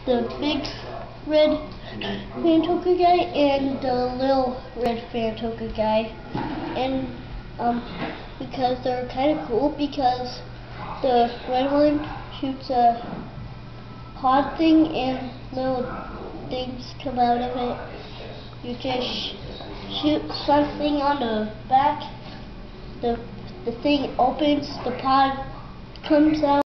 the big red Fantoka guy and the little red Fantoka guy, and because they're kind of cool, because the red one shoots a pod thing and little things come out of it. You just shoot something on the back, the thing opens, the pod comes out.